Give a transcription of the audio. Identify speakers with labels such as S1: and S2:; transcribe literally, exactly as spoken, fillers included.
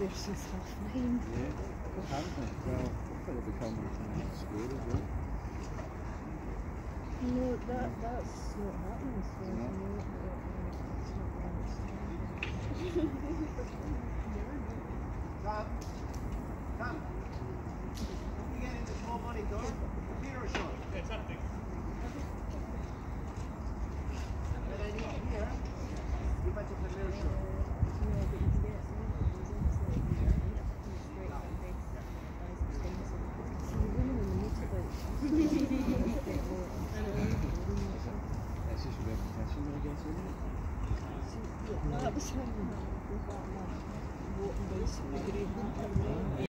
S1: they're just half fine.
S2: Yeah, good haven't they? Well, hopefully they'll be coming from the school as well.
S1: No, that that's not happening as far as I know. It's not what
S3: Tom, Tom, can you get in the small money door? Peter or Sean?
S4: Yeah, it's empty.
S3: And then you here, you might have to mirror Sean.
S1: No, but you can get some of it. It's straight on the face. So the women in the motorbike.
S2: That's just repetition, I guess, isn't it?
S1: Yeah, that was him. Walking bicycle, great.